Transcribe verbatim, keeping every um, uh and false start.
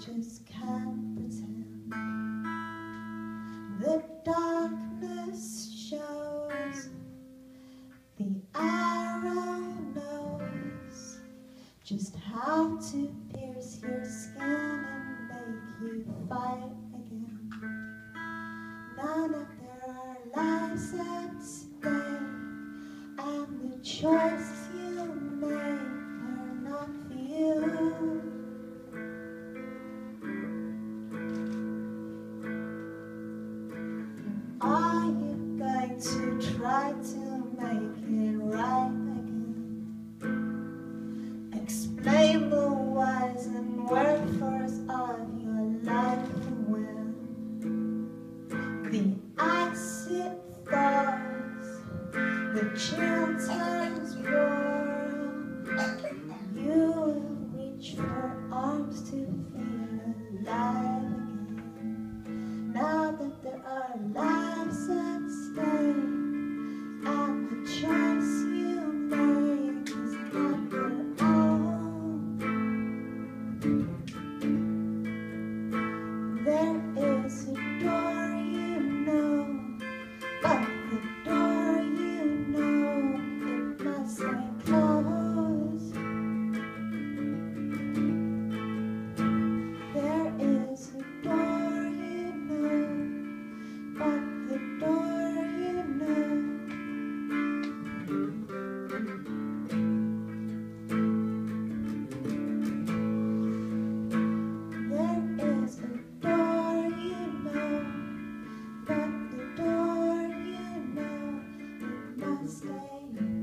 just can't pretend. The darkness shows, the arrow knows just how to pierce your skin and make you fight again. Now that there are lives at stake, and the choices you make are not for you. Are you going to try to make it right again? Explain the whys and wherefores of your life when the ice it thaws, the chill turns warm. You will reach for arms to feel alive again. Now that there are lives at stake, and the choice you make is not your own. There is a door you know, but the door you know, it must stay closed. There is a door you know, but the door you know. There is a door you know, but the door you know, it must stay